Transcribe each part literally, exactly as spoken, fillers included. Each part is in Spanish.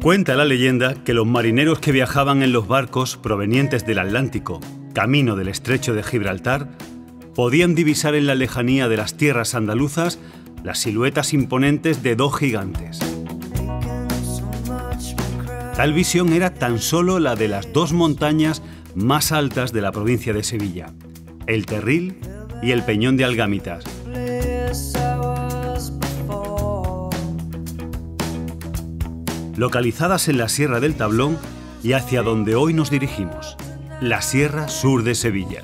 Cuenta la leyenda que los marineros que viajaban en los barcos provenientes del Atlántico, camino del estrecho de Gibraltar, podían divisar en la lejanía de las tierras andaluzas las siluetas imponentes de dos gigantes. Tal visión era tan solo la de las dos montañas más altas de la provincia de Sevilla, el Terril y el Peñón de Algámitas. Localizadas en la Sierra del Tablón y hacia donde hoy nos dirigimos, la Sierra Sur de Sevilla.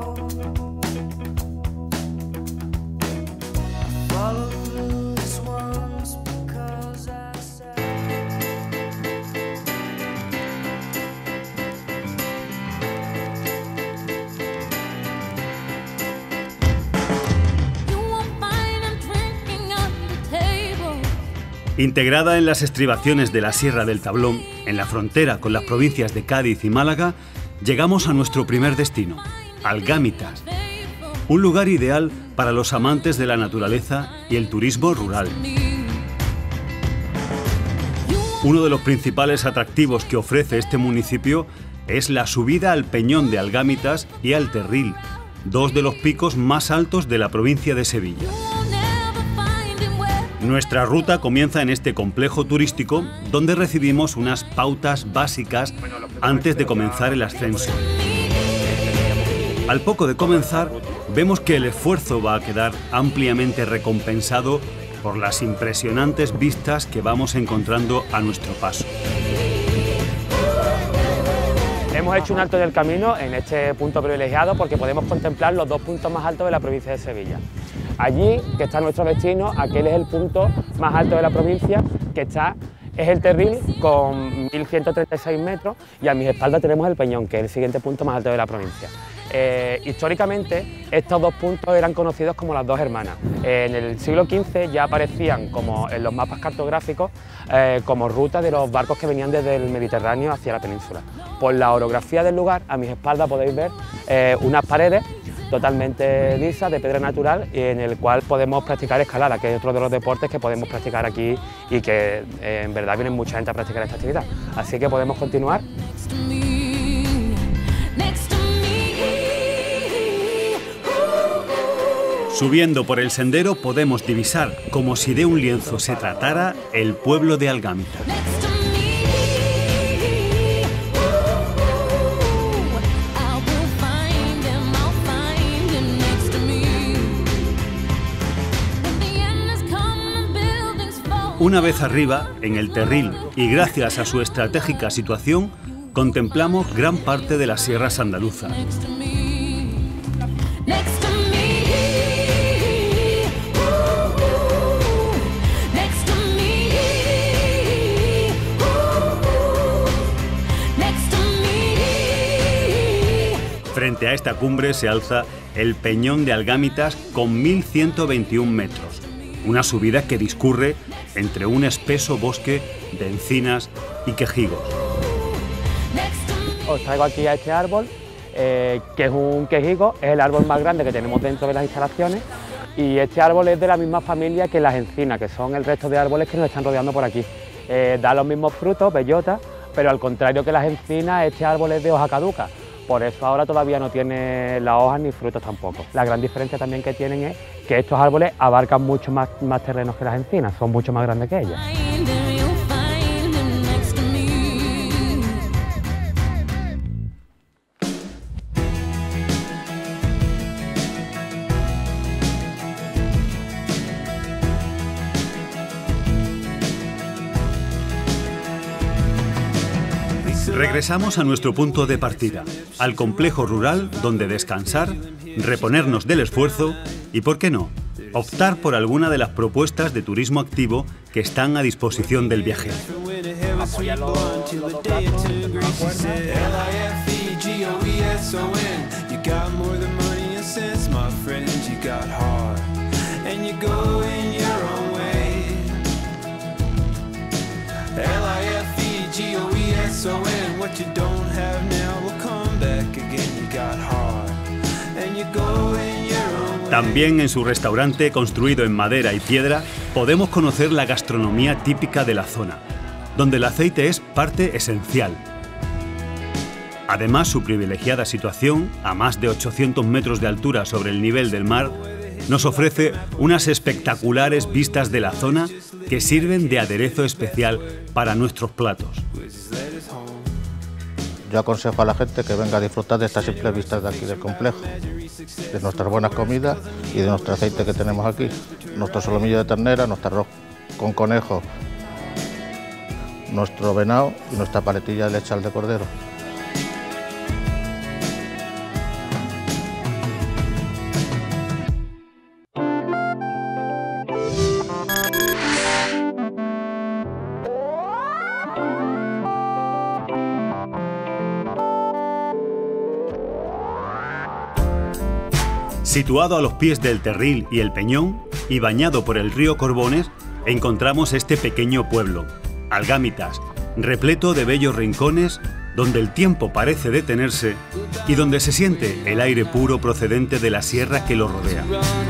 Integrada en las estribaciones de la Sierra del Tablón, en la frontera con las provincias de Cádiz y Málaga, llegamos a nuestro primer destino, Algámitas, un lugar ideal para los amantes de la naturaleza y el turismo rural. Uno de los principales atractivos que ofrece este municipio es la subida al Peñón de Algámitas y al Terril, dos de los picos más altos de la provincia de Sevilla. Nuestra ruta comienza en este complejo turístico, donde recibimos unas pautas básicas antes de comenzar el ascenso. Al poco de comenzar, vemos que el esfuerzo va a quedar ampliamente recompensado por las impresionantes vistas que vamos encontrando a nuestro paso. Hemos hecho un alto del camino en este punto privilegiado porque podemos contemplar los dos puntos más altos de la provincia de Sevilla. Allí, que está nuestro destino, aquel es el punto más alto de la provincia, que está, es el Terril, con mil ciento treinta y seis metros, y a mis espaldas tenemos el Peñón, que es el siguiente punto más alto de la provincia. Eh, históricamente, estos dos puntos eran conocidos como las dos hermanas. Eh, en el siglo quince ya aparecían como en los mapas cartográficos eh, como ruta de los barcos que venían desde el Mediterráneo hacia la península. Por la orografía del lugar, a mis espaldas podéis ver eh, unas paredes totalmente lisas, de piedra natural, y en el cual podemos practicar escalada, que es otro de los deportes que podemos practicar aquí y que eh, en verdad viene mucha gente a practicar esta actividad. Así que podemos continuar. Subiendo por el sendero podemos divisar, como si de un lienzo se tratara, el pueblo de Algámitas. Una vez arriba, en el Terril, y gracias a su estratégica situación, contemplamos gran parte de las sierras andaluzas. Frente a esta cumbre se alza el Peñón de Algámitas con mil ciento veintiún metros, una subida que discurre entre un espeso bosque de encinas y quejigos. Os traigo aquí a este árbol, eh, que es un quejigo, es el árbol más grande que tenemos dentro de las instalaciones, y este árbol es de la misma familia que las encinas, que son el resto de árboles que nos están rodeando por aquí. Eh, da los mismos frutos, bellotas, pero al contrario que las encinas, este árbol es de hoja caduca. Por eso ahora todavía no tiene las hojas ni frutos tampoco. La gran diferencia también que tienen es que estos árboles abarcan mucho más, más terrenos que las encinas, son mucho más grandes que ellas. Regresamos a nuestro punto de partida, al complejo rural donde descansar, reponernos del esfuerzo y, ¿por qué no?, optar por alguna de las propuestas de turismo activo que están a disposición del viajero. También en su restaurante, construido en madera y piedra, podemos conocer la gastronomía típica de la zona, donde el aceite es parte esencial. Además, su privilegiada situación, a más de ochocientos metros de altura sobre el nivel del mar, nos ofrece unas espectaculares vistas de la zona que sirven de aderezo especial para nuestros platos. Yo aconsejo a la gente que venga a disfrutar de estas simples vistas de aquí del complejo, de nuestras buenas comidas y de nuestro aceite que tenemos aquí, nuestro solomillo de ternera, nuestro arroz con conejo, nuestro venado y nuestra paletilla de lechal de cordero. Situado a los pies del Terril y el Peñón y bañado por el río Corbones, encontramos este pequeño pueblo, Algámitas, repleto de bellos rincones donde el tiempo parece detenerse y donde se siente el aire puro procedente de la sierra que lo rodea.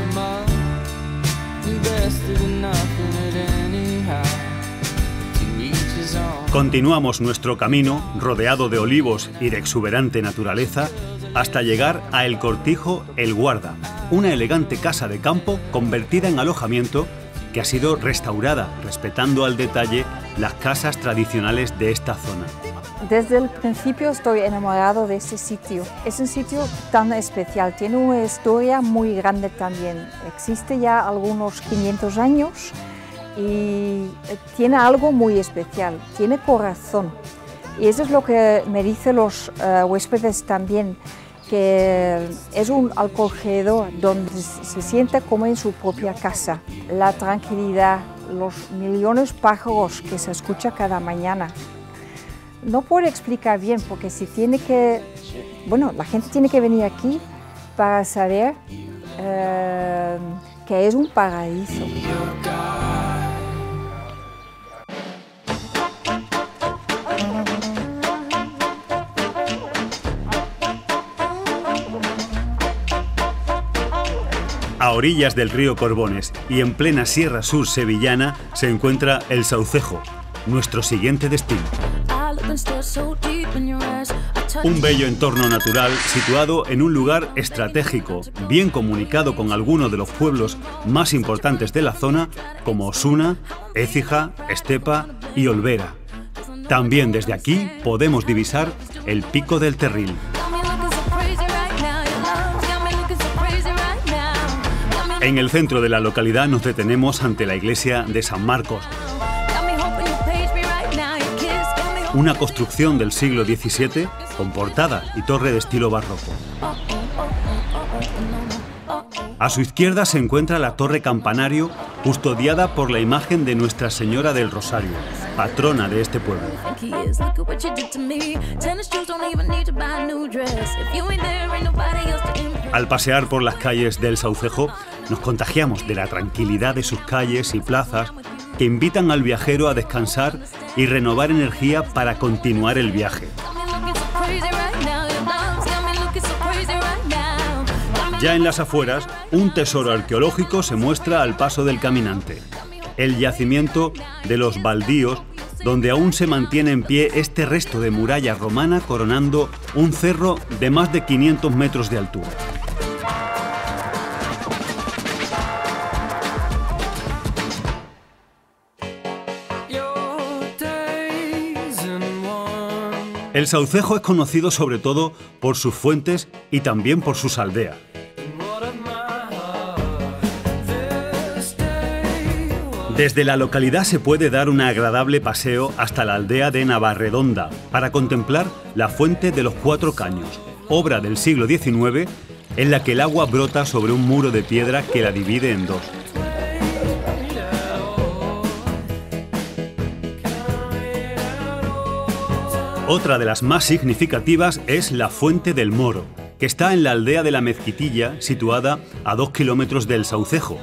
Continuamos nuestro camino, rodeado de olivos y de exuberante naturaleza, hasta llegar a El Cortijo El Guarda, una elegante casa de campo convertida en alojamiento que ha sido restaurada, respetando al detalle las casas tradicionales de esta zona. Desde el principio estoy enamorado de este sitio. Es un sitio tan especial, tiene una historia muy grande también. Existe ya algunos quinientos años y tiene algo muy especial, tiene corazón. Y eso es lo que me dicen los uh, huéspedes también, que es un acogedor donde se siente como en su propia casa. La tranquilidad, los millones de pájaros que se escucha cada mañana. No puedo explicar bien porque si tiene que, bueno, la gente tiene que venir aquí para saber uh, que es un paraíso. A orillas del río Corbones y en plena Sierra Sur sevillana se encuentra El Saucejo, nuestro siguiente destino. Un bello entorno natural situado en un lugar estratégico, bien comunicado con algunos de los pueblos más importantes de la zona, como Osuna, Écija, Estepa y Olvera. También desde aquí podemos divisar el Pico del Terril. En el centro de la localidad nos detenemos ante la iglesia de San Marcos, una construcción del siglo diecisiete con portada y torre de estilo barroco. A su izquierda se encuentra la torre campanario, custodiada por la imagen de Nuestra Señora del Rosario, patrona de este pueblo. Al pasear por las calles del Saucejo, nos contagiamos de la tranquilidad de sus calles y plazas que invitan al viajero a descansar y renovar energía para continuar el viaje. Ya en las afueras, un tesoro arqueológico se muestra al paso del caminante. El yacimiento de los Baldíos, donde aún se mantiene en pie este resto de muralla romana coronando un cerro de más de quinientos metros de altura. El Saucejo es conocido sobre todo por sus fuentes y también por sus aldeas. Desde la localidad se puede dar un agradable paseo hasta la aldea de Navarredonda para contemplar la Fuente de los Cuatro Caños, obra del siglo diecinueve en la que el agua brota sobre un muro de piedra que la divide en dos. Otra de las más significativas es la Fuente del Moro, que está en la aldea de la Mezquitilla, situada a dos kilómetros del Saucejo.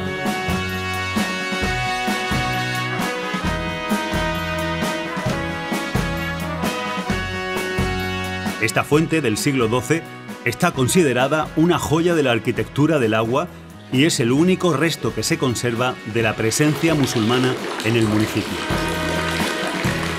Esta fuente del siglo doce está considerada una joya de la arquitectura del agua y es el único resto que se conserva de la presencia musulmana en el municipio.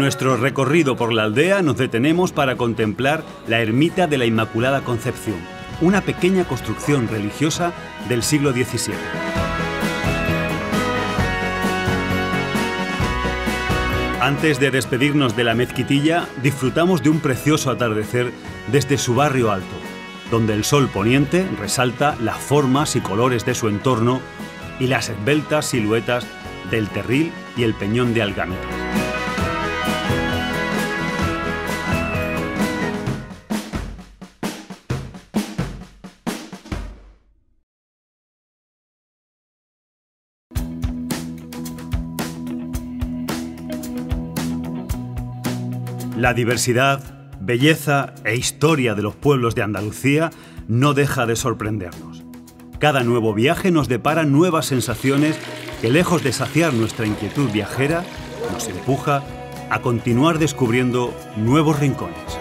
nuestro recorrido por la aldea nos detenemos para contemplar la ermita de la Inmaculada Concepción, una pequeña construcción religiosa del siglo diecisiete. Antes de despedirnos de la mezquitilla, disfrutamos de un precioso atardecer desde su barrio alto, donde el sol poniente resalta las formas y colores de su entorno y las esbeltas siluetas del Terril y el Peñón de Algámitas. La diversidad, belleza e historia de los pueblos de Andalucía no deja de sorprendernos. Cada nuevo viaje nos depara nuevas sensaciones que, lejos de saciar nuestra inquietud viajera, nos empuja a continuar descubriendo nuevos rincones.